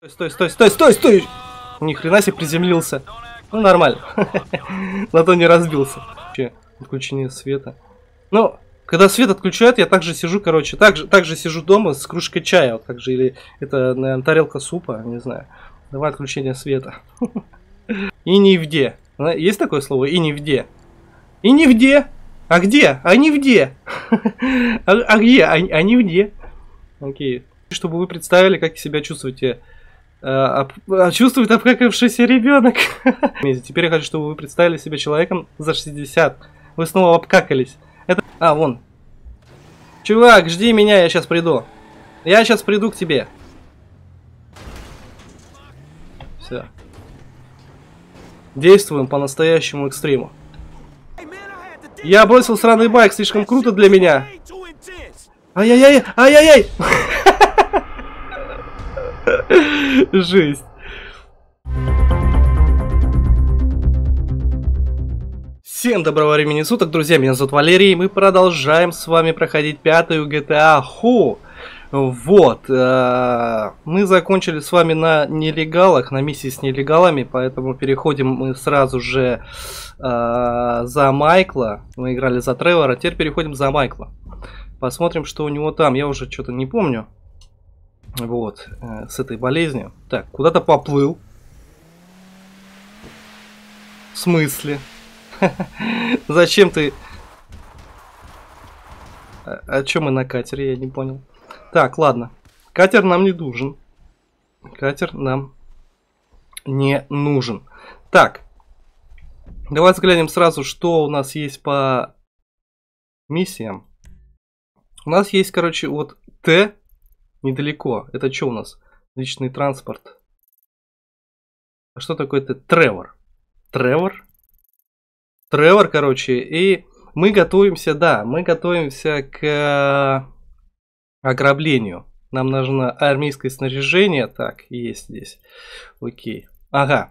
Стой, стой, стой, стой, стой! Ни хрена себе приземлился. Ну, нормально. На то не разбился. Отключение света. Ну, когда свет отключают, я также сижу, короче, также сижу дома с кружкой чая. Вот так же, или это, наверное, тарелка супа, не знаю. Давай отключение света. И нигде. Есть такое слово? И нигде. И нигде. А где? А нигде. А где? А нигде. Окей. Чтобы вы представили, как себя чувствуете. Чувствует обкакавшийся ребенок. Теперь я хочу, чтобы вы представили себя человеком за 60. Вы снова обкакались. Это... А, вон. Чувак, жди меня, я сейчас приду. Я сейчас приду к тебе. Все. Действуем по настоящему экстриму. Я бросил сраный байк, слишком круто для меня. Ай-яй-яй, ай-яй-яй. Жесть. Всем доброго времени суток, друзья, меня зовут Валерий, и мы продолжаем с вами проходить пятую GTA Who. Вот, мы закончили с вами на нелегалах, на миссии с нелегалами, поэтому переходим мы сразу же за Майкла. Мы играли за Тревора, теперь переходим за Майкла. Посмотрим, что у него там, я уже что-то не помню. Вот, с этой болезнью. Так, куда-то поплыл. В смысле? Зачем ты... А чё мы на катере, я не понял. Так, ладно. Катер нам не нужен. Катер нам не нужен. Так. Давай взглянем сразу, что у нас есть по миссиям. У нас есть, короче, вот Т. Недалеко. Это что у нас? Личный транспорт. А что такое-то? Тревор. Тревор? Тревор, короче. И мы готовимся, да, мы готовимся к ограблению. Нам нужно армейское снаряжение. Так, есть здесь. Окей. Ага.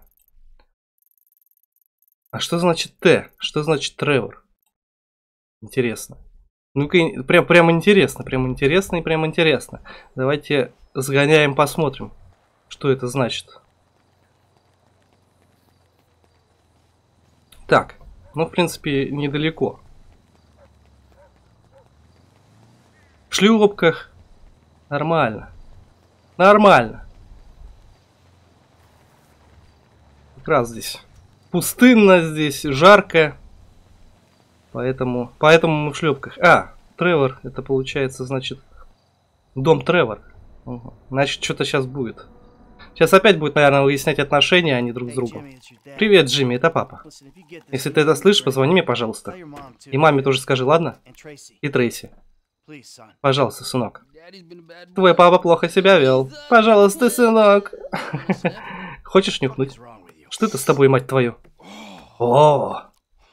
А что значит Т? Что значит Тревор? Интересно. Ну-ка, прям интересно, прям интересно и прям интересно. Давайте сгоняем, посмотрим, что это значит. Так, ну, в принципе, недалеко. В шлюпках. Нормально. Нормально. Как раз здесь пустынно, здесь жарко. Поэтому мы в шлепках. А, Тревор, это получается, значит, дом Тревор. Угу. Значит, что-то сейчас будет. Сейчас опять будет, наверное, выяснять отношения, они друг с другом. Привет, Джимми, это папа. Если ты это слышишь, позвони мне, пожалуйста. И маме тоже скажи, ладно? И Трейси. Пожалуйста, сынок. Твой папа плохо себя вел. Пожалуйста, сынок. Хочешь нюхнуть? Что это с тобой, мать твою? О!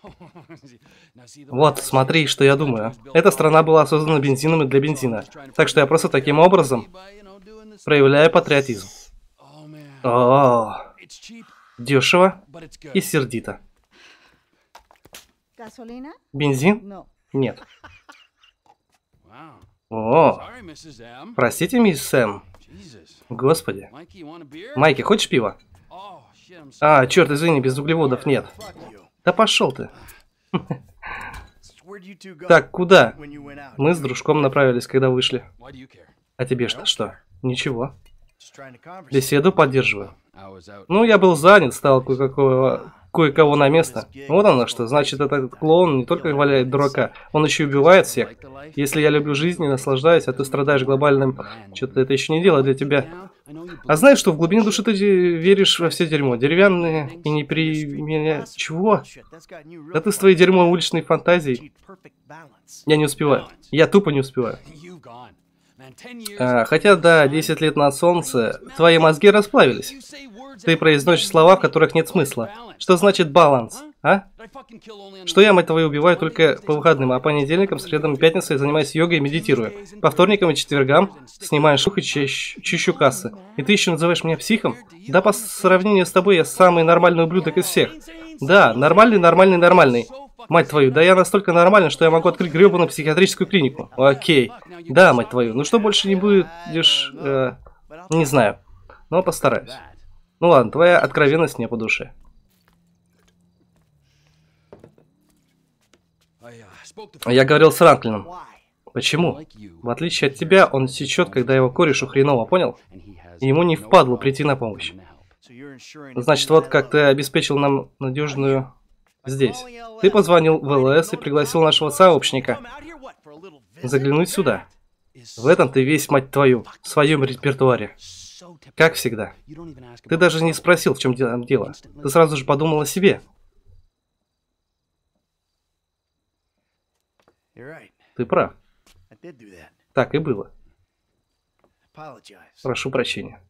Вот, смотри, что я думаю. Эта страна была создана бензином и для бензина. Так что я просто таким образом проявляю патриотизм. О, дешево и сердито. Бензин? Нет. О, простите, мисс Сэм. Господи. Майки, хочешь пива? А, черт, извини, без углеводов нет. Да пошел ты. Так, куда? Мы с дружком направились, когда вышли. А тебе что? Ничего. Беседу поддерживаю. Ну, я был занят, стал кое-кого на место. Вот оно что. Значит, этот клоун не только валяет дурака, он еще и убивает всех. Если я люблю жизнь и наслаждаюсь, а ты страдаешь глобальным... Что-то это еще не дело для тебя. А знаешь что, в глубине души ты веришь во все дерьмо. Деревянные и не при... меня... Чего? Да ты с твоей дерьмо уличной фантазией. Я не успеваю. Я тупо не успеваю. Хотя, да, 10 лет на солнце, твои мозги расплавились. Ты произносишь слова, в которых нет смысла. Что значит баланс, а? Что я, мать твою, убиваю только по выходным, а по понедельникам, средам и пятницам я занимаюсь йогой и медитирую. По вторникам и четвергам снимаю шух и чищу кассы. И ты еще называешь меня психом? Да, по сравнению с тобой я самый нормальный ублюдок из всех. Да, нормальный. Мать твою, да я настолько нормальный, что я могу открыть гребаную психиатрическую клинику. Окей. Да, мать твою, ну что больше не будешь... не знаю. но постараюсь. Ну ладно, твоя откровенность мне по душе. Я говорил с Франклином. Почему? В отличие от тебя, он сечет, когда его корешу хреново, понял? И ему не впадло прийти на помощь. Значит, вот как ты обеспечил нам надежную здесь. Ты позвонил в ЛС и пригласил нашего сообщника заглянуть сюда. В этом ты весь, мать твою, в своем репертуаре. Как всегда. Ты даже не спросил, в чем дело. Ты сразу же подумал о себе. Ты прав. Так и было. Прошу прощения.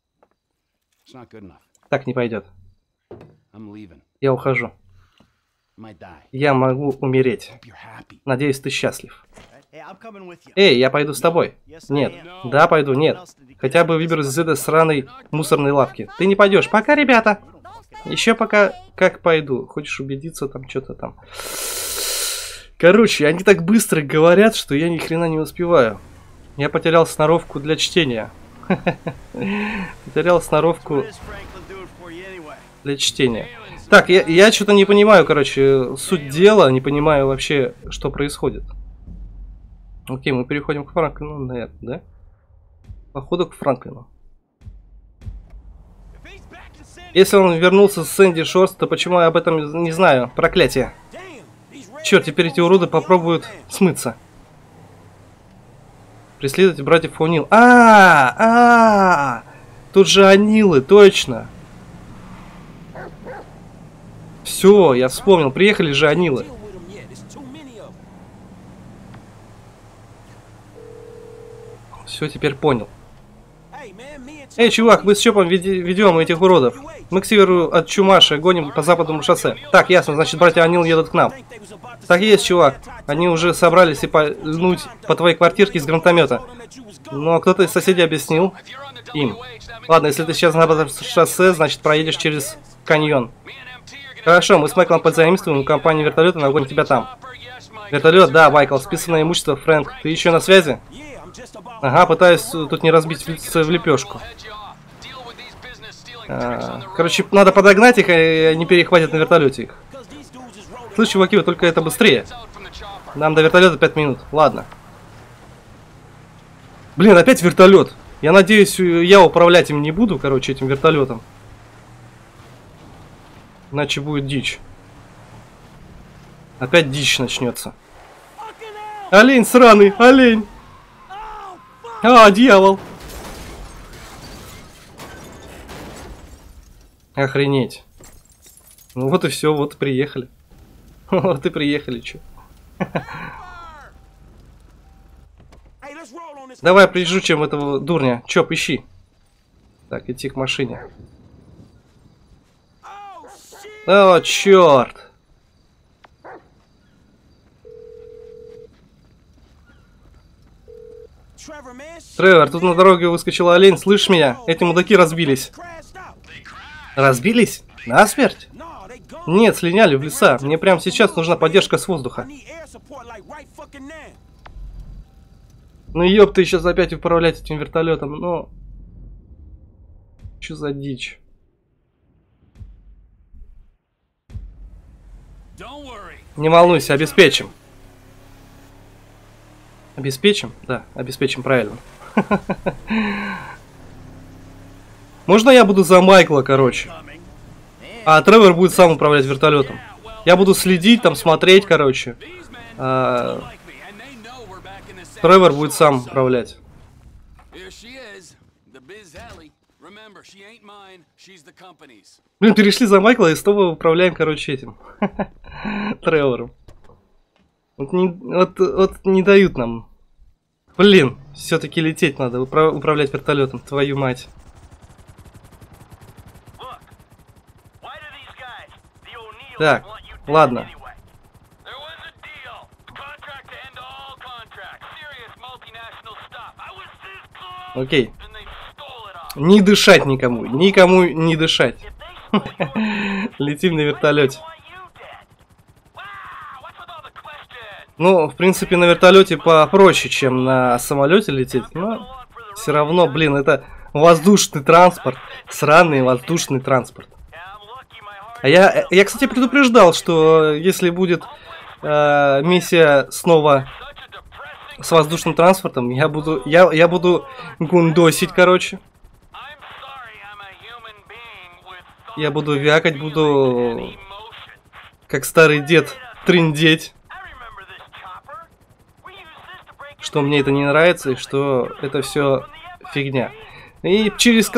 Так не пойдет. Я ухожу. Я могу умереть. Надеюсь, ты счастлив. Эй, я пойду с тобой. Нет. Да, пойду, нет. Хотя бы выберусь из этой сраной мусорной лавки. Ты не пойдешь. Пока, ребята. Еще пока как пойду. Хочешь убедиться, там что-то там. Короче, они так быстро говорят, что я ни хрена не успеваю. Я потерял сноровку для чтения. Потерял сноровку для чтения. Так, я что-то не понимаю, короче, суть дела, не понимаю вообще, что происходит. Окей, мы переходим к Франклину, наверное, да? Походу к Франклину. Если он вернулся с Сэнди Шорс, то почему я об этом не знаю? Проклятие. Черт, теперь эти уроды попробуют смыться. Преследовать братьев О'Нил. Тут же О'Нилы, точно. Все, я вспомнил. Приехали же О'Нилы. Все, теперь понял. Эй, чувак, мы с Чопом ведем этих уродов. Мы к северу от Чумаши гоним по западному шоссе. Так, ясно, значит, братья О'Нил едут к нам. Так и есть, чувак. Они уже собрались и пальнуть по твоей квартирке из гранатомета. Но кто-то из соседей объяснил им. Ладно, если ты сейчас на шоссе, значит, проедешь через каньон. Хорошо, мы с Майклом подзаимствуем компанию вертолета, нагоним тебя там. Вертолет, да, Майкл, списанное имущество, Фрэнк. Ты еще на связи? Ага, пытаюсь тут не разбить в лепешку. Короче, надо подогнать их, и они перехватят на вертолете их. Слышь, чуваки, вы только это быстрее. Нам до вертолета 5 минут. Ладно. Блин, опять вертолет. Я надеюсь, я управлять им не буду, короче, этим вертолетом. Иначе будет дичь. Опять дичь начнется. Олень сраный, олень. Дьявол. Охренеть. Ну вот и все, вот и приехали. Вот и приехали, чё. Давай прижучим этого дурня. Чоп, ищи. Так, идти к машине. О, черт. Тревор, тут на дороге выскочил олень, слышишь меня? Эти мудаки разбились. Разбились? Насмерть? Нет, слиняли в леса. Мне прямо сейчас нужна поддержка с воздуха. Ну ёб, ты сейчас опять управлять этим вертолетом, ну... Чё за дичь? Не волнуйся, обеспечим. Обеспечим? Да, обеспечим, правильно. Можно я буду за Майкла, короче? А Тревор будет сам управлять вертолетом. Я буду следить, там смотреть, короче. Тревор будет сам управлять. Блин, перешли за Майкла и снова управляем, короче, этим. Тревором. Вот не дают нам. Блин, все-таки лететь надо, управлять вертолетом, твою мать. Так, ладно. Окей. Не дышать никому. Никому не дышать. Летим на вертолете. Ну, в принципе, на вертолете попроще, чем на самолете лететь. Но все равно, блин, это Воздушный транспорт. Сраный воздушный транспорт. А я, кстати, предупреждал, что если будет миссия снова с воздушным транспортом, я буду гундосить, короче. Я буду вякать, буду как старый дед трындеть. Что мне это не нравится и что это все фигня. И через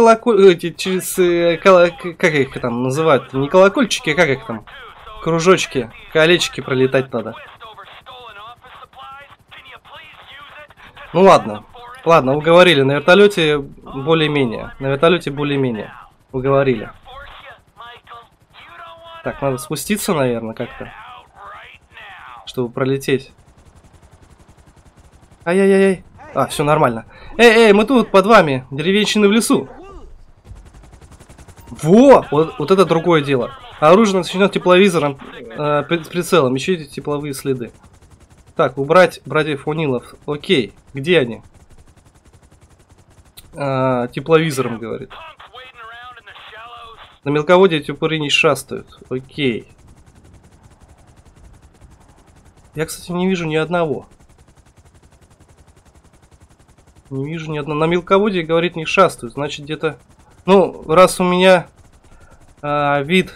как их там называют? Не колокольчики, а как их там? Кружочки, колечки пролетать надо. Ну ладно. Ладно, уговорили. На вертолете более-менее. На вертолете более-менее. Уговорили. Так, надо спуститься, наверное, как-то. Чтобы пролететь. Ай-яй-яй. А, все нормально. Эй, мы тут под вами. Деревенщины в лесу. Во! Вот это другое дело. Оружие начнет тепловизором с прицелом. Ищите тепловые следы. Так, убрать братьев Унилов. Окей. Где они? Тепловизором, говорит. На мелководье эти упыры не шастают. Окей. Я, кстати, не вижу ни одного. Не вижу ни одного. На мелководье, говорит, не шастают. Значит, где-то... Ну, раз у меня вид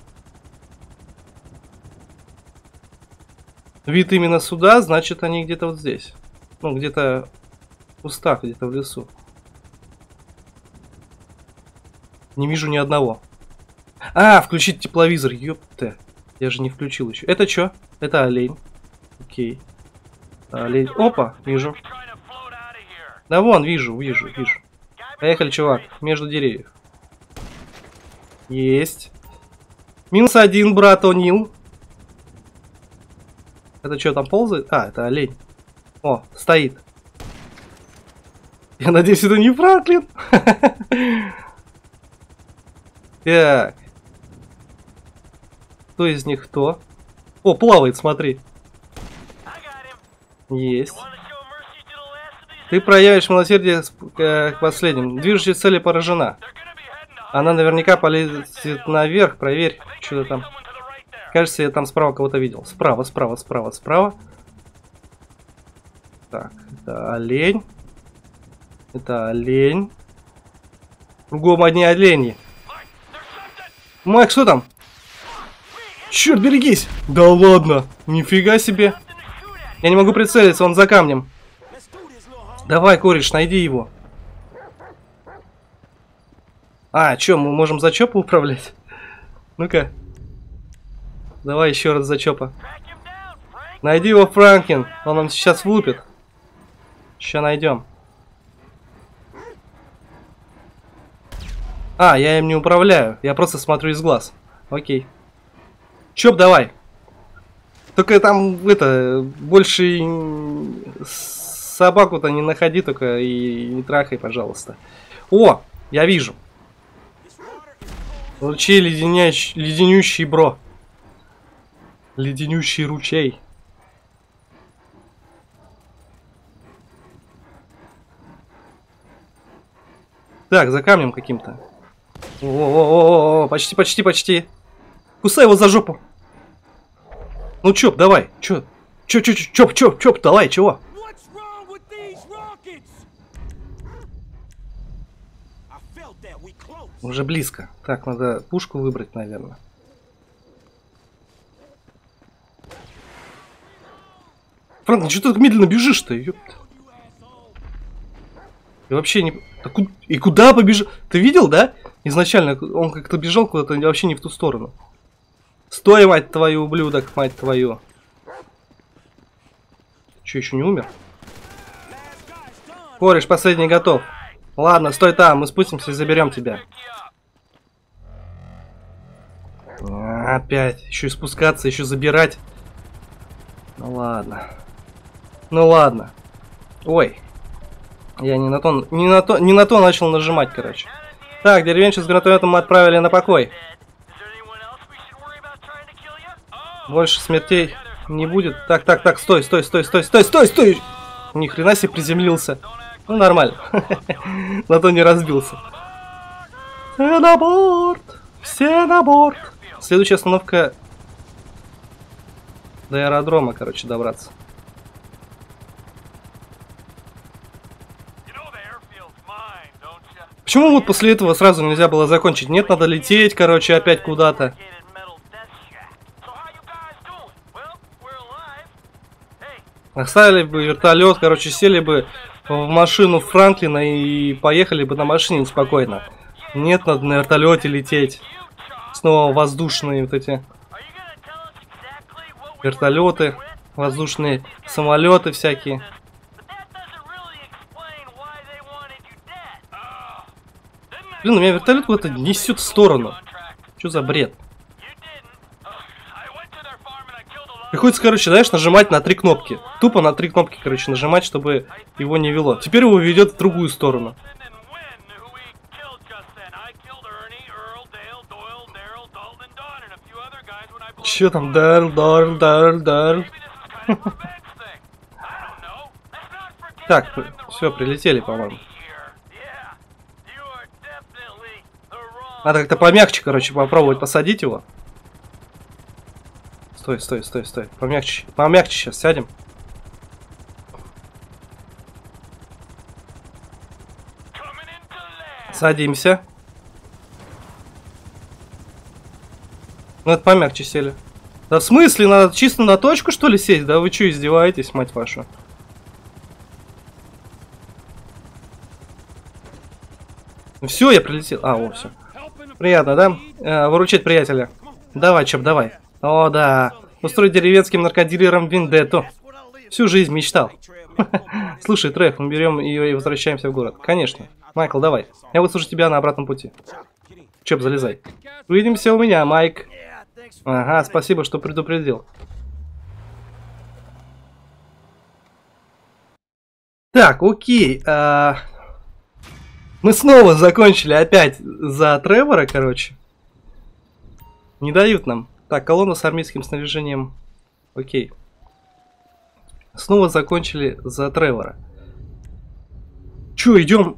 именно сюда, значит, они где-то вот здесь. Ну, где-то в кустах, где-то в лесу. Не вижу ни одного. А, включить тепловизор, ёпта. Я же не включил еще. Это что? Это олень. Окей. Олень. Опа, вижу. Да вон, вижу. Поехали, чувак, между деревьев. Есть. -1, брат О'Нил. Это что, там ползает? А, это олень. О, стоит. Я надеюсь, это не Франклин. Так. Кто из них кто? О, плавает, смотри. Есть. Ты проявишь милосердие к последним. Движущая цель поражена. Она наверняка полезет наверх. Проверь, что там. Кажется, я там справа кого-то видел. Справа. Так, это олень. Кругом одни олени. Майк, что там? Черт, берегись! Да ладно, нифига себе. Я не могу прицелиться, он за камнем. Давай, кореш, найди его. А, что, мы можем за чопа управлять? Ну-ка. Давай еще раз за чопа. Найди его, Франклин. Он нам сейчас влупит. Сейчас найдем. А, я им не управляю. Я просто смотрю из глаз. Окей. Чоп, давай. Только там, это, больше собаку-то не находи, только и не трахай, пожалуйста. О, я вижу. Ручей леденющий, бро. Леденющий ручей. Так, за камнем каким-то. О, почти. Кусай его за жопу. Ну, Чоп, давай. Чоп, давай, чего? Уже близко. Так, надо пушку выбрать, наверное. Франк, ну что ты так медленно бежишь-то? Ёпта. И вообще не... И куда побежал? Ты видел, да? Изначально он как-то бежал куда-то вообще не в ту сторону. Стой, мать твою, ублюдок, мать твою. Че, еще не умер? Кореш, последний готов. Ладно, стой там, мы спустимся и заберем тебя. Опять. Еще и спускаться, еще забирать. Ну ладно. Ой. Я не на то начал нажимать, короче. Так, деревенщину с гранатометом мы отправили на покой. Больше смертей не будет. Так, стой. Ни хрена себе приземлился. Ну, нормально. На то не разбился. Все на борт! Все на борт! Следующая остановка... До аэродрома, короче, добраться. Почему вот после этого сразу нельзя было закончить? Нет, надо лететь, короче, опять куда-то. Оставили бы вертолет, короче, сели бы в машину Франклина и поехали бы на машине спокойно. Нет, надо на вертолете лететь. Снова воздушные вот эти вертолеты, воздушные самолеты всякие. Блин, у меня вертолет куда-то несет в сторону. Что за бред? Приходится, короче, знаешь, нажимать на 3 кнопки. Тупо на 3 кнопки, короче, нажимать, чтобы его не вело. Теперь его ведет в другую сторону. Че там? Дарл. Так, все, прилетели, по-моему. Надо как-то помягче, короче, попробовать посадить его. Стой. Помягче сейчас сядем. Садимся. Ну, это помягче сели. Да в смысле? Надо чисто на точку, что ли, сесть? Да вы что, издеваетесь, мать вашу? Все, я прилетел. А, о, все. Приятно, да? Выручать приятеля. Давай, Чоп, давай. О, да. Устроить деревенским наркодилером вендетту. Всю жизнь мечтал. Слушай, Треф, мы берем ее и возвращаемся в город. Конечно. Майкл, давай. Я выслушаю тебя на обратном пути. Чоп, залезай. Увидимся у меня, Майк. Ага, спасибо, что предупредил. Так, окей. Мы снова закончили опять за Тревора, короче. Не дают нам. Так, колонна с армейским снаряжением. Окей. Снова закончили за Тревора. Чё, идем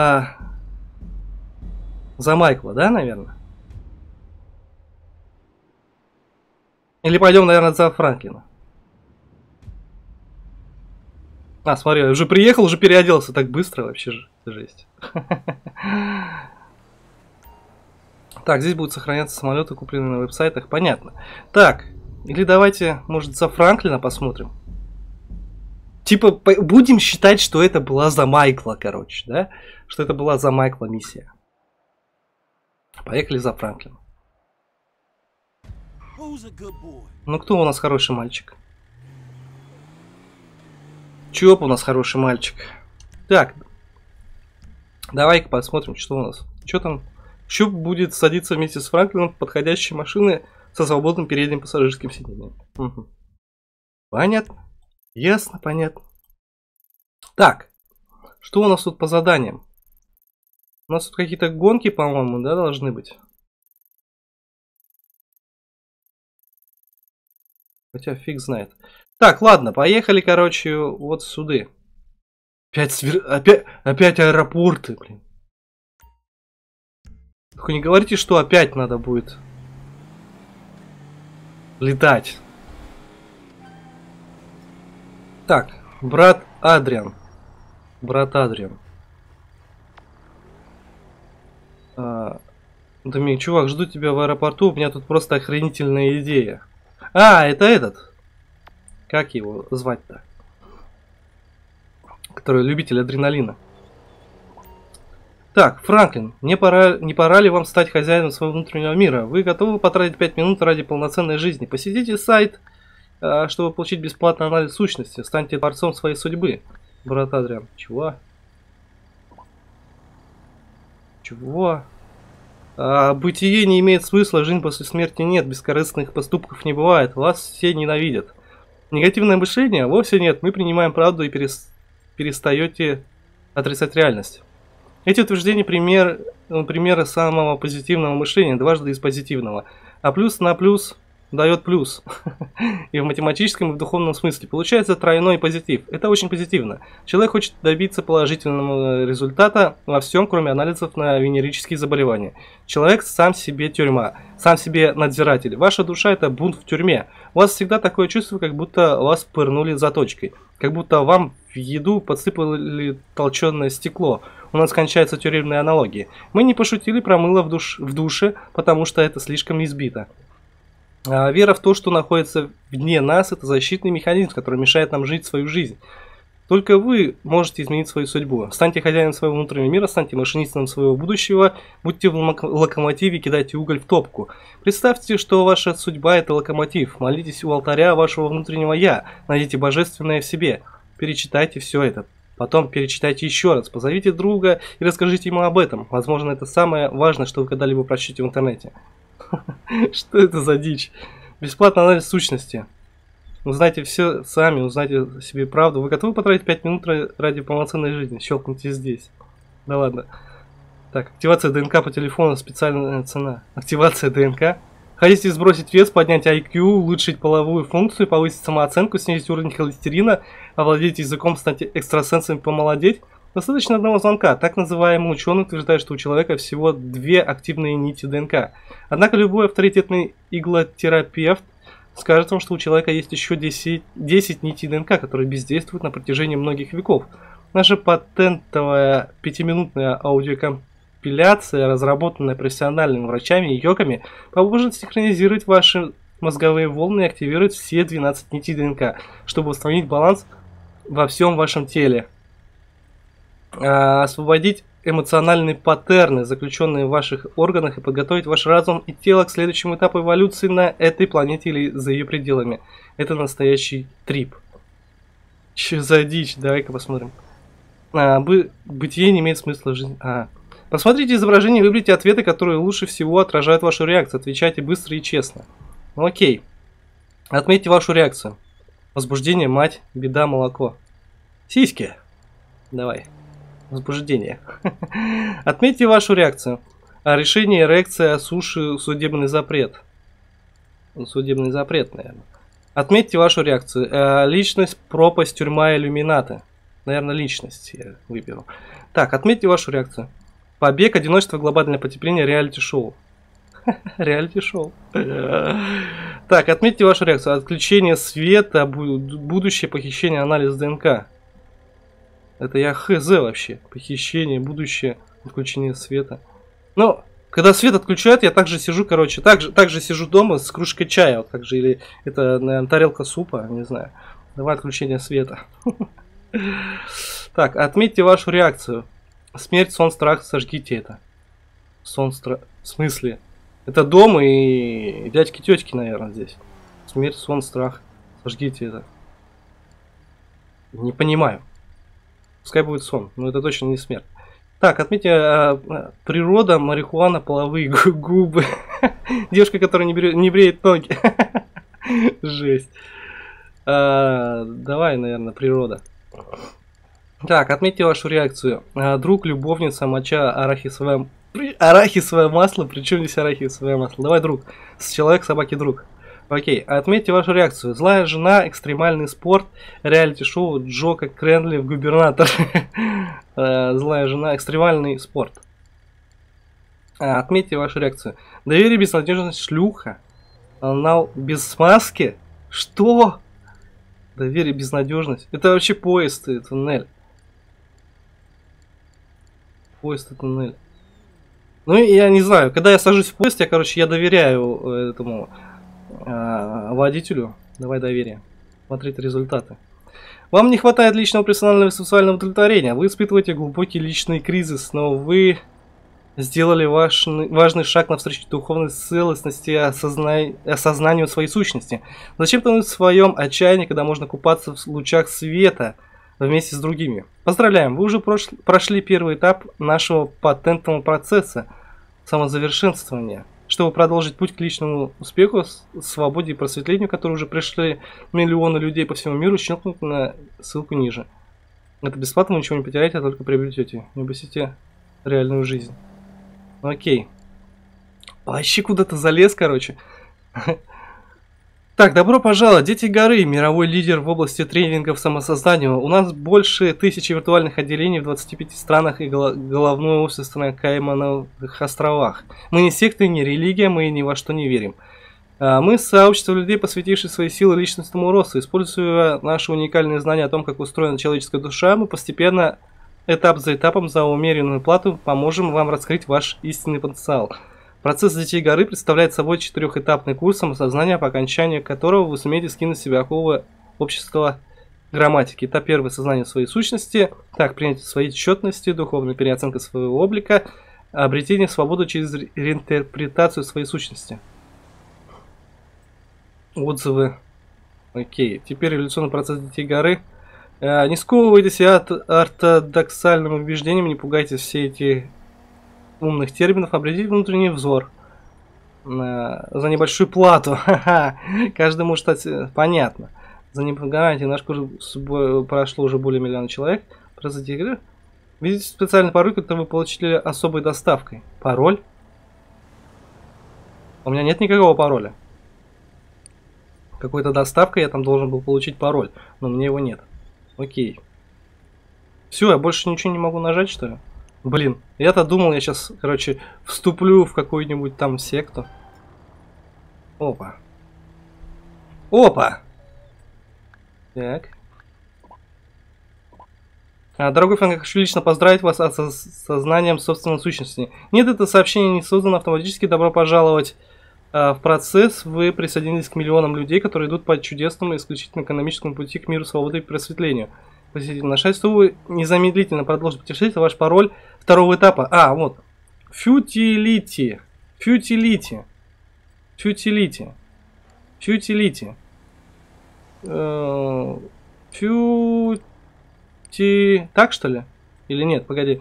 за Майкла, да, наверное? Или пойдем, наверное, за Франклина? А, смотри, я уже приехал, уже переоделся так быстро, вообще же жесть. Так, здесь будут сохраняться самолеты, купленные на веб-сайтах, понятно. Так, или давайте, может, за Франклина посмотрим. Типа, будем считать, что это была за Майкла, короче, да? Что это была за Майкла миссия. Поехали за Франклина. Ну, кто у нас хороший мальчик? Чоп у нас хороший мальчик. Так, давай-ка посмотрим, что у нас. Что там? Чоп будет садиться вместе с Франклином в подходящей машины со свободным передним пассажирским сиденьем. Угу. Понятно. Ясно, понятно. Так, что у нас тут по заданиям? У нас тут какие-то гонки, по-моему, да, должны быть. Хотя фиг знает. Так, ладно, поехали, короче, вот сюда. Опять аэропорты, блин. Только не говорите, что опять надо будет летать. Так, брат Адриан. Домик, чувак, жду тебя в аэропорту, у меня тут просто охренительная идея. А, это этот. Как его звать-то? Который любитель адреналина. Так, Франклин, не пора ли вам стать хозяином своего внутреннего мира? Вы готовы потратить 5 минут ради полноценной жизни? Посетите сайт, чтобы получить бесплатный анализ сущности. Станьте творцом своей судьбы. Брат Адриан. Чего? Бытие не имеет смысла, жизнь после смерти нет, бескорыстных поступков не бывает, вас все ненавидят. Негативное мышление? Вовсе нет, мы принимаем правду и перестаете отрицать реальность. Эти утверждения примеры самого позитивного мышления, дважды из позитивного. А плюс на плюс дает плюс. И в математическом, и в духовном смысле. Получается тройной позитив. Это очень позитивно. Человек хочет добиться положительного результата во всем, кроме анализов на венерические заболевания. Человек сам себе тюрьма, сам себе надзиратель. Ваша душа — это бунт в тюрьме. У вас всегда такое чувство, как будто вас пырнули заточкой. Как будто вам в еду подсыпали толченое стекло. У нас кончаются тюремные аналогии. Мы не пошутили про мыло в душе, потому что это слишком избито. Вера в то, что находится вне нас, это защитный механизм, который мешает нам жить свою жизнь. Только вы можете изменить свою судьбу. Станьте хозяином своего внутреннего мира, станьте машинистом своего будущего, будьте в локомотиве, кидайте уголь в топку. Представьте, что ваша судьба — это локомотив. Молитесь у алтаря вашего внутреннего «я», найдите божественное в себе. Перечитайте все это. Потом перечитайте еще раз, позовите друга и расскажите ему об этом. Возможно, это самое важное, что вы когда-либо прочтете в интернете. Что это за дичь? Бесплатный анализ сущности. Узнайте все сами, узнайте себе правду. Вы готовы потратить 5 минут ради полноценной жизни? Щелкните здесь. Да ладно. Так, активация ДНК по телефону, специальная цена. Активация ДНК. Хотите сбросить вес, поднять IQ, улучшить половую функцию, повысить самооценку, снизить уровень холестерина, овладеть языком, стать экстрасенсом и помолодеть? Достаточно одного звонка. Так называемый ученый утверждает, что у человека всего 2 активные нити ДНК. Однако любой авторитетный иглотерапевт скажет вам, что у человека есть еще 10 нитей ДНК, которые бездействуют на протяжении многих веков. Наша патентовая 5-минутная аудиокомпиляция, разработанная профессиональными врачами и йогами, поможет синхронизировать ваши мозговые волны и активировать все 12 нитей ДНК, чтобы восстановить баланс во всем вашем теле. Освободить эмоциональные паттерны, заключенные в ваших органах, и подготовить ваш разум и тело к следующему этапу эволюции на этой планете или за ее пределами. Это настоящий трип. Че за дичь? Давай-ка посмотрим. Бытие не имеет смысла в жизни. Посмотрите изображение и выберите ответы, которые лучше всего отражают вашу реакцию. Отвечайте быстро и честно. Окей. Отметьте вашу реакцию. Возбуждение, мать, беда, молоко. Сиськи. Давай. Возбуждение. Отметьте вашу реакцию. Решение, эрекция, суши, судебный запрет. Судебный запрет, наверное. Отметьте вашу реакцию. Личность, пропасть, тюрьма, иллюминаты. Наверное, личность я выберу. Так, отметьте вашу реакцию. Побег, одиночество, глобальное потепление, реалити-шоу. Реалити-шоу. Так, отметьте вашу реакцию. Отключение света, будущее, похищение, анализ ДНК. Это я хз вообще. Похищение, будущее, отключение света. Ну, когда свет отключают, я также сижу, короче, также сижу дома с кружкой чая. Вот так же, или это, наверное, тарелка супа, не знаю. Давай отключение света. Так, отметьте вашу реакцию. Смерть, сон, страх, сожгите это. Сон, страх... В смысле? Это дом и дядьки-тетки, наверное, здесь. Смерть, сон, страх, сожгите это. Не понимаю. Пускай будет сон, но это точно не смерть. Так, отметьте природа, марихуана, половые губы. Девушка, которая не бреет ноги. Жесть. Давай, наверное, природа. Так, отметьте вашу реакцию. Друг, любовница, моча, арахисовое масло. Причем здесь арахисовое масло? Давай, друг. Человек, собаки, друг. Окей, отметьте вашу реакцию. Злая жена, экстремальный спорт, реалити-шоу, Джока Кренли в губернатор. Злая жена, экстремальный спорт. Отметьте вашу реакцию. Доверие, безнадежность, шлюха. Анал без смазки? Что? Доверие, безнадежность. Это вообще поезд и туннель. Поезд и туннель. Ну, я не знаю, когда я сажусь в поезд, я доверяю этому водителю. Давай доверие. Смотрите результаты. Вам не хватает личного персонального и сексуального удовлетворения. Вы испытываете глубокий личный кризис, но вы сделали важный шаг навстречу духовной целостности и осознанию своей сущности. Зачем тонуть в своем отчаянии, когда можно купаться в лучах света вместе с другими? Поздравляем, вы уже прошли первый этап нашего патентного процесса самозавершенствования. Чтобы продолжить путь к личному успеху, свободе и просветлению, которые уже пришли миллионы людей по всему миру, щелкните на ссылку ниже. Это бесплатно, вы ничего не потеряете, а только приобретете. Не бросите реальную жизнь. Окей. Вообще куда-то залез, короче. Так, добро пожаловать, Дети горы, мировой лидер в области тренингов самосоздания. У нас больше 1000 виртуальных отделений в 25 странах и головное офис на Каймановых островах. Мы не секта, не религия, мы ни во что не верим. Мы сообщество людей, посвятившие свои силы личностному росту. Используя наши уникальные знания о том, как устроена человеческая душа, мы постепенно, этап за этапом, за умеренную плату, поможем вам раскрыть ваш истинный потенциал. Процесс Детей горы представляет собой 4-этапный курс самосознания, по окончанию которого вы сумеете скинуть с себя оковы общества грамматики. Этап 1 – сознание своей сущности, так, принятие своей отчетности, духовная переоценка своего облика, обретение свободы через реинтерпретацию своей сущности. Отзывы. Окей. Теперь революционный процесс Детей горы. Не сковывайтесь ортодоксальным убеждением, не пугайтесь все эти умных терминов, обретите внутренний взор за небольшую плату. Каждый может стать... Понятно. За гарантией наш курс прошло уже более миллиона человек. Процесс игры. Видите специальный пароль, который вы получили особой доставкой. Пароль? У меня нет никакого пароля. Какой-то доставкой я там должен был получить пароль, но мне его нет. Окей. Все, я больше ничего не могу нажать, что ли? Блин, я-то думал, я сейчас, короче, вступлю в какую-нибудь там секту. Опа. Опа! Так. Дорогой Фрэнк, я хочу лично поздравить вас с сознанием собственной сущности. Нет, это сообщение не создано автоматически. Добро пожаловать в процесс. Вы присоединились к миллионам людей, которые идут по чудесному исключительно экономическому пути к миру, свободы и просветлению. Посетите наш сайт, чтобы вы незамедлительно продолжите путешествие. Ваш пароль второго этапа. Вот. Futility. Futility. Futility. Futility. Так, что ли? Или нет? Погоди.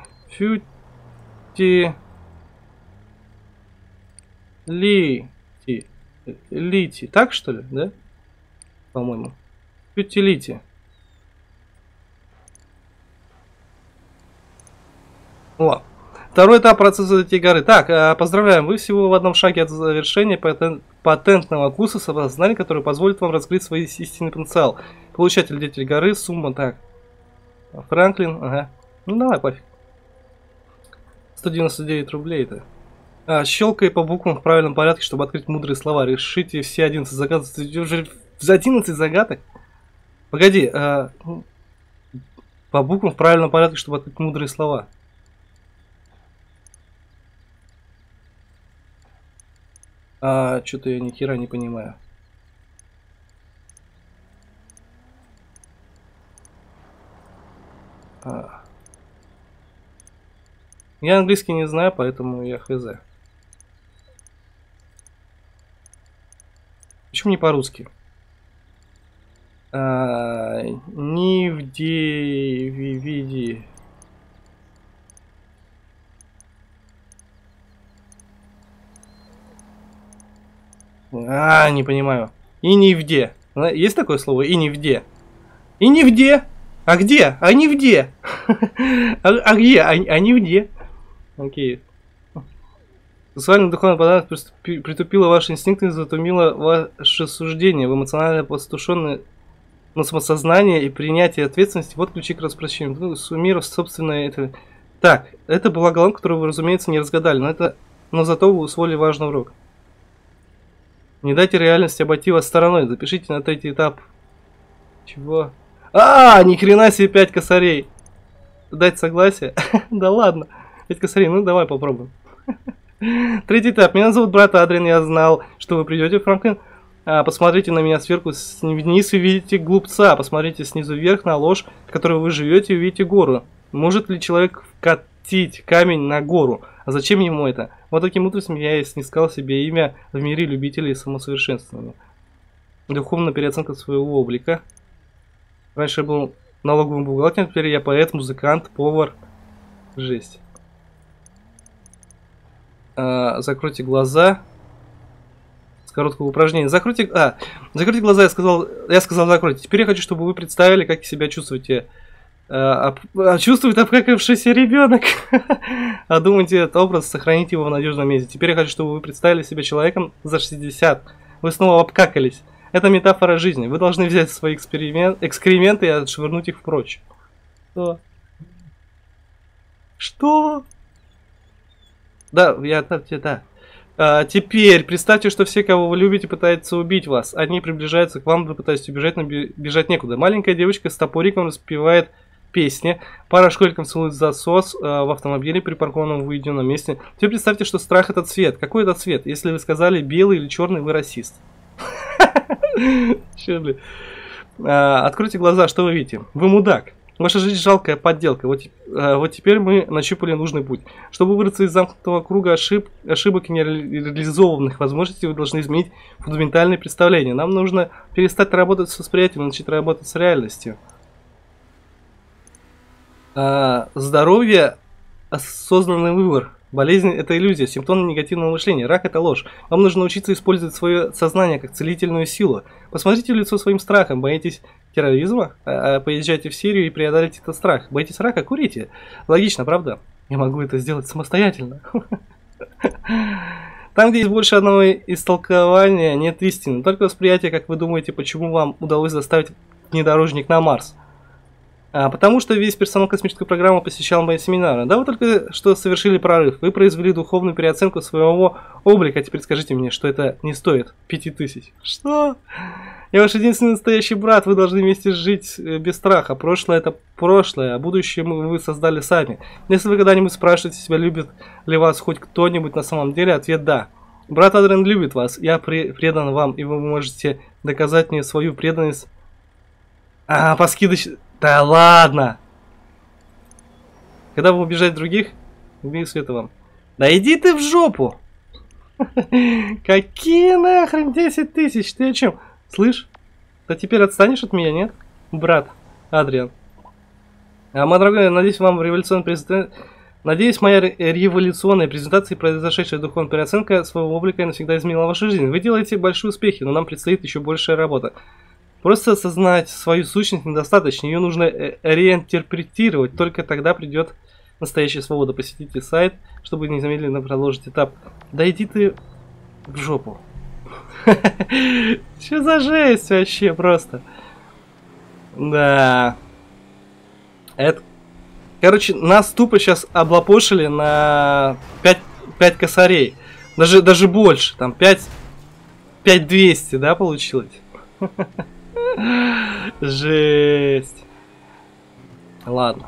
Futility. Так, что ли? Да? По-моему. Futility. О, второй этап процесса Детей горы. Так, поздравляем, вы всего в одном шаге от завершения патентного курса самосознания, который позволит вам раскрыть свой истинный потенциал. Получатель Дети горы, сумма, так. Франклин, ага. Ну давай, пофиг. 199 рублей это. Щелкай по буквам в правильном порядке, чтобы открыть мудрые слова. Решите все 11 загадок. Уже 11 загадок? Погоди, по буквам в правильном порядке, чтобы открыть мудрые слова. Что-то я ни хера не понимаю. Я английский не знаю, поэтому я хз. Почему не по-русски? Не в виде. Не понимаю. И не вде. Есть такое слово? И не вде. И не вде. А где? А не вде. А где? А не вде. Окей. Сексуальный духовный подарок притупила ваши инстинкты и затумила ваше суждение. Вы эмоционально постушенны на самосознание и принятие ответственности. Вот ключи к распрощению. Суммировав собственное это... Так, это была головка, которую вы, разумеется, не разгадали. Но зато вы усвоили важный урок. Не дайте реальности обойти вас стороной. Запишите на третий этап. Чего? Ни хрена себе 5 косарей. Дать согласие? Да ладно. 5 косарей, ну давай попробуем. Третий этап. Меня зовут брат Адриан. Я знал, что вы придете, Франклин. Посмотрите на меня сверху вниз и видите глупца. Посмотрите снизу вверх на ложь, в которой вы живете, и увидите гору. Может ли человек вкатить камень на гору? А зачем ему это? Вот таким образом я и снискал себе имя в мире любителей самосовершенствования. Духовная переоценка своего облика. Раньше я был налоговым бухгалтером, теперь я поэт, музыкант, повар. Жесть. Закройте глаза. С короткого упражнения. Закройте глаза, я сказал закройте. Теперь я хочу, чтобы вы представили, как себя чувствуете. Чувствует обкакавшийся ребенок. Думайте этот образ, сохраните его в надежном месте. Теперь я хочу, чтобы вы представили себя человеком за 60. Вы снова обкакались. Это метафора жизни. Вы должны взять свои экскременты и отшвырнуть их прочь. Что? Что? Да, да. Теперь представьте, что все, кого вы любите, пытаются убить вас. Они приближаются к вам, вы пытаетесь убежать, но бежать некуда. Маленькая девочка с топориком распевает песни. Пара школьников целует засос в автомобиле, припаркованном в уединенном месте. Теперь представьте, что страх это цвет. Какой это цвет? Если вы сказали белый или черный, вы расист. Откройте глаза, что вы видите? Вы мудак. Ваша жизнь жалкая подделка. Вот теперь мы нащупали нужный путь. Чтобы вырваться из замкнутого круга ошибок и нереализованных возможностей, вы должны изменить фундаментальные представления. Нам нужно перестать работать с восприятием и начать работать с реальностью. Здоровье – осознанный выбор. Болезнь – это иллюзия, симптом негативного мышления. Рак – это ложь. Вам нужно научиться использовать свое сознание как целительную силу. Посмотрите в лицо своим страхом. Боитесь терроризма? Поезжайте в Сирию и преодолите этот страх. Боитесь рака? Курите. Логично, правда? Я могу это сделать самостоятельно. Там, где есть больше одного истолкования, нет истины. Только восприятие, как вы думаете, почему вам удалось доставить внедорожник на Марс. Потому что весь персонал космической программы посещал мои семинары. Да, вы только что совершили прорыв. Вы произвели духовную переоценку своего облика. Теперь скажите мне, что это не стоит 5000. Что? Я ваш единственный настоящий брат. Вы должны вместе жить без страха. Прошлое это прошлое, а будущее вы создали сами. Если вы когда-нибудь спрашиваете себя, любит ли вас хоть кто-нибудь на самом деле, ответ да. Брат Адриан любит вас. Я предан вам, и вы можете доказать мне свою преданность. По скидочной... Да ладно! Когда вы убежать других, убей света вам. Да иди ты в жопу! Какие нахрен 10 000? Ты о чем? Слышь? Да теперь отстанешь от меня, нет? Брат Адриан. Мой дорогой, надеюсь, вам революционная презентация... Надеюсь, моя революционная презентация и произошедшая духовная переоценка своего облика навсегда изменила вашу жизнь. Вы делаете большие успехи, но нам предстоит еще большая работа. Просто осознать свою сущность недостаточно, ее нужно реинтерпретировать, только тогда придет настоящая свобода. Посетите сайт, чтобы незамедленно продолжить этап. Да иди ты в жопу. Что за жесть вообще просто? Да. Это... Короче, нас тупо сейчас облапошили на 5 косарей. Даже больше, там 5200, да, получилось? Жесть. Ладно.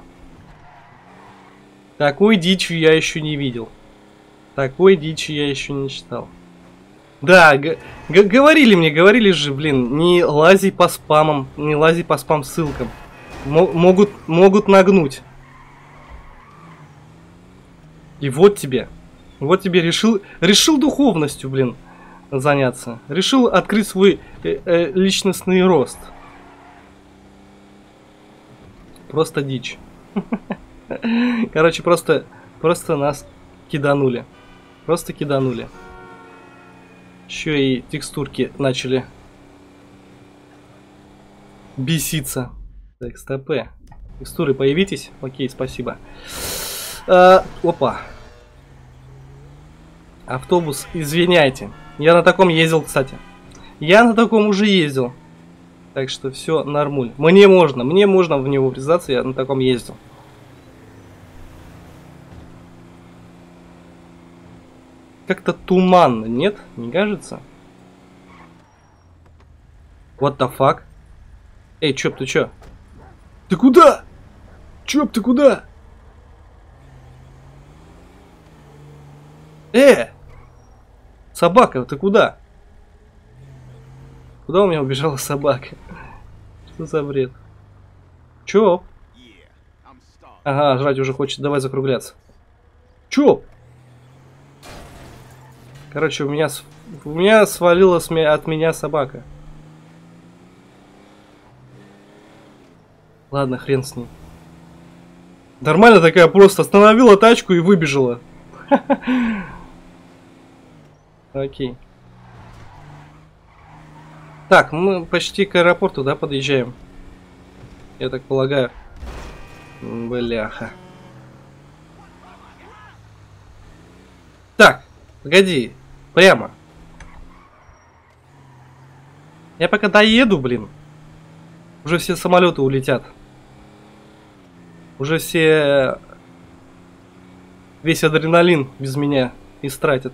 Такой дичью я еще не видел. Такой дичью я еще не читал. Да, говорили же, блин, не лази по спамам, не лази по спам-ссылкам. Могут нагнуть. И вот тебе решил духовностью, блин, заняться. Решил открыть свой личностный рост. Просто дичь. Короче, просто нас киданули. Просто киданули. Еще и текстурки начали беситься. Так, стопэ. Текстуры появитесь? Окей, спасибо. Опа. Автобус, извиняйте. Я на таком ездил, кстати. Я на таком уже ездил. Так что все нормуль. Мне можно в него врезаться, я на таком ездил. Как-то туманно, нет? Не кажется? What the fuck? Эй, Чоп, ты чё? Ты куда? Чоп, ты куда? Собака, ты куда? Куда у меня убежала собака? Что за бред? Чоп? Ага, жрать уже хочет, давай закругляться. Чоп? Короче, у меня свалилась от меня собака. Ладно, хрен с ней. Нормально такая, просто остановила тачку и выбежала. Окей. Так, мы почти к аэропорту, да, подъезжаем? Я так полагаю. Бляха. Так, погоди. Прямо. Я пока доеду, блин. Уже все самолеты улетят. Уже все... Весь адреналин без меня истратят.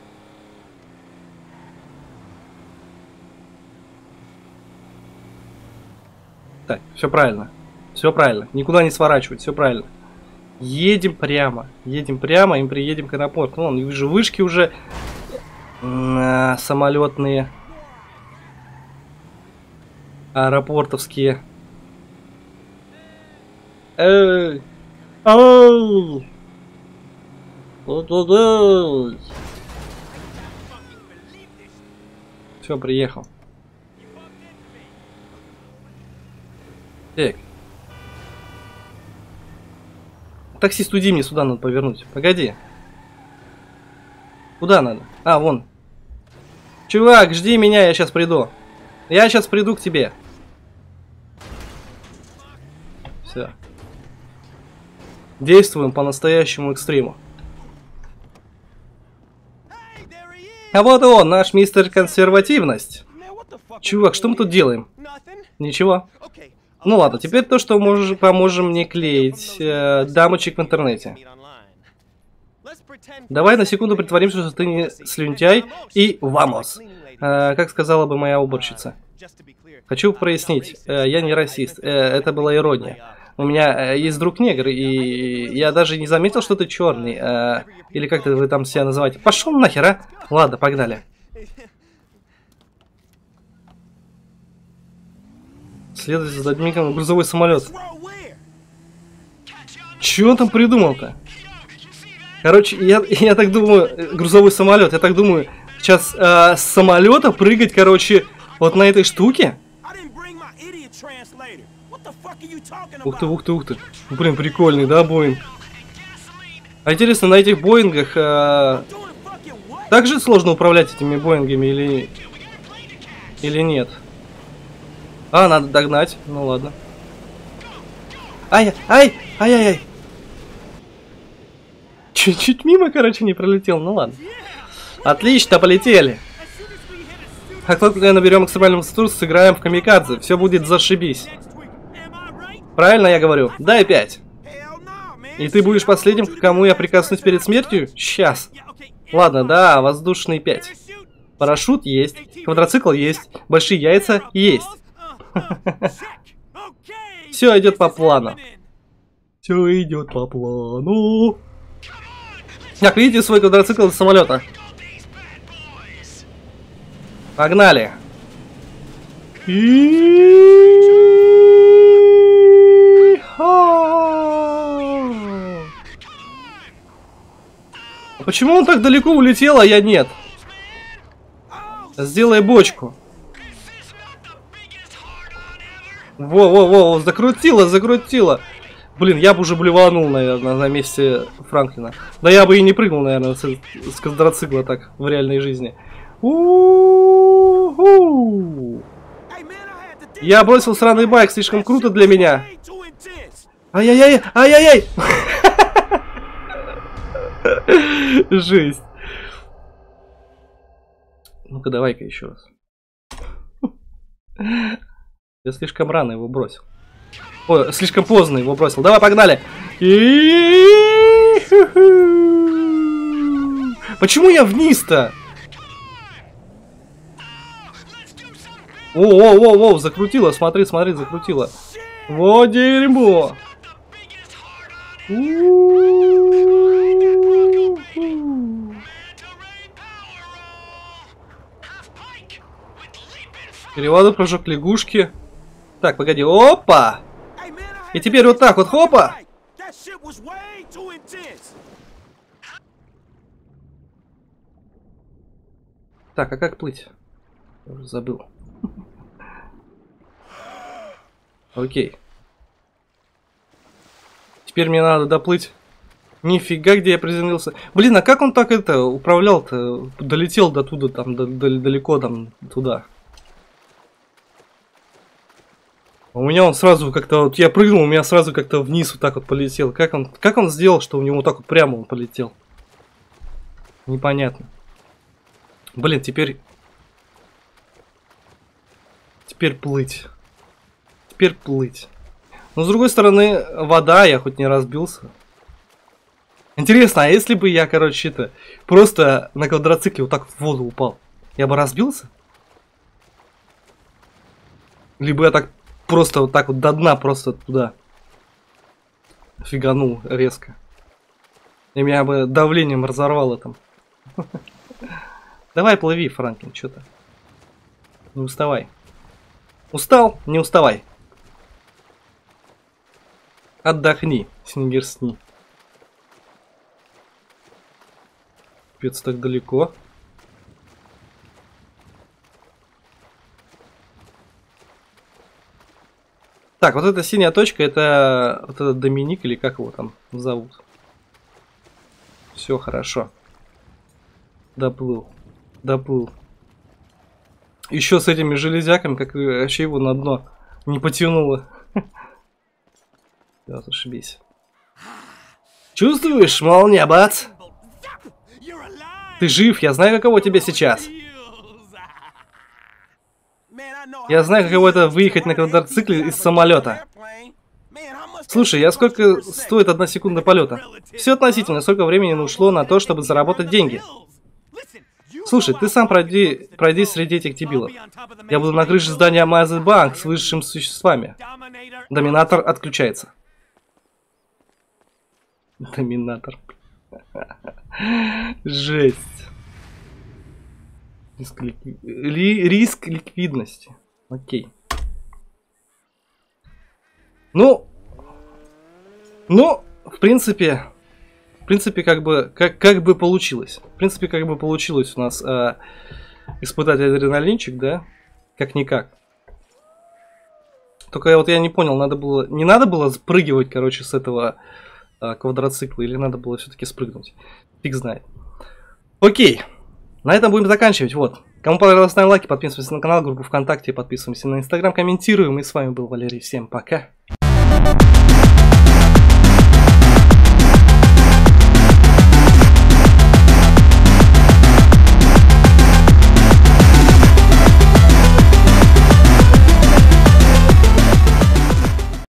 Так, все правильно. Все правильно. Никуда не сворачивать, все правильно. Едем прямо. Едем прямо и приедем к аэропорту. Вон, вижу вышки уже самолетные. Аэропортовские. Эй! Ау! Все, приехал. Так. Таксист, уйди, мне сюда надо повернуть. Погоди. Куда надо? А, вон. Чувак, жди меня, я сейчас приду. Я сейчас приду к тебе. Все. Действуем по настоящему экстриму. А вот и он, наш мистер консервативность. Чувак, что мы тут делаем? Ничего. Ну ладно, теперь то, что поможем мне клеить дамочек в интернете. Давай на секунду притворимся, что ты не слюнтяй и вамос. Как сказала бы моя уборщица. Хочу прояснить, я не расист, это была ирония. У меня есть друг негр, и я даже не заметил, что ты черный. Или как вы там себя называете. Пошел нахер, а? Ладно, погнали. Следует за Дмитром грузовой самолет. Чего он там придумал-то? Короче, я так думаю, грузовой самолет, я так думаю, сейчас с самолета прыгать, короче, вот на этой штуке. Ух ты, ух ты, ух ты. Блин, прикольный, да, Боинг? А интересно, на этих Боингах также сложно управлять этими Боингами или нет? А, надо догнать. Ну ладно. Ай-яй-яй. Чуть-чуть мимо, короче, не пролетел. Ну ладно. Отлично, полетели. Как только наберем экстремальную высоту, сыграем в камикадзе. Все будет зашибись. Правильно я говорю? Дай 5. И ты будешь последним, к кому я прикоснусь перед смертью? Сейчас. Ладно, да, воздушный 5. Парашют есть. Квадроцикл есть. Большие яйца есть. Все идет по плану. Все идет по плану. Так, видите свой квадроцикл из самолета? Погнали. Почему он так далеко улетел, а я нет? Сделай бочку. Во-во-во, закрутила. Блин, я бы уже блеванул, наверное, на месте Франклина. Да я бы и не прыгнул, наверное, с квадроцикла так в реальной жизни. Я бросил сраный байк, слишком круто для меня. Ай-яй-яй. Жесть. Ну-ка, давай-ка еще раз. Я слишком рано его бросил. Ой, слишком поздно его бросил. Давай, погнали. Почему я вниз-то? О, закрутила, смотри, закрутила. Вот дерьмо. Переводы, прыжок лягушки. Так, погоди, опа! И теперь вот так вот, хопа! Так, а как плыть? Я уже забыл. Окей. Теперь мне надо доплыть. Нифига, где я приземлился. Блин, а как он так это управлял-то? Долетел до туда, там, далеко там, туда. У меня он сразу как-то, вот я прыгнул, у меня сразу как-то вниз вот так вот полетел. Как он сделал, что у него вот так вот прямо он полетел? Непонятно. Блин, теперь... теперь плыть. Теперь плыть. Но с другой стороны, вода, я хоть не разбился. Интересно, а если бы я, короче, это просто на квадроцикле вот так в воду упал, я бы разбился? Либо я так просто вот так вот до дна просто туда фиганул резко. И меня бы давлением разорвало там. Давай плыви, Франклин, что-то. Не уставай. Устал? Не уставай. Отдохни, снегирсни. Пец так далеко. Так, вот эта синяя точка, это вот этот Доминик, или как его там зовут. Все хорошо. Доплыл. Доплыл. Еще с этими железяками, как вообще его на дно не потянуло. Да, зашибись. Чувствуешь, молния, бац? Ты жив, я знаю, каково тебе сейчас. Я знаю, каково это выехать на квадроцикле из самолета. Слушай, а сколько стоит 1 секунда полета? Все относительно, сколько времени ушло на то, чтобы заработать деньги. Слушай, ты сам пройди среди этих дебилов. Я буду на крыше здания Amazon Bank с высшими существами. Доминатор отключается. Доминатор. Жесть. Риск ликвидности. Окей. Ну, в принципе, как бы получилось. В принципе, как бы получилось у нас испытать адреналинчик, да? Как-никак. Только вот я не понял, не надо было спрыгивать, короче, с этого квадроцикла, или надо было все-таки спрыгнуть. Фиг знает. Окей. На этом будем заканчивать. Вот. Кому понравилось, ставим лайки, подписываемся на канал, группу ВКонтакте, подписываемся на Инстаграм, комментируем. И с вами был Валерий. Всем пока.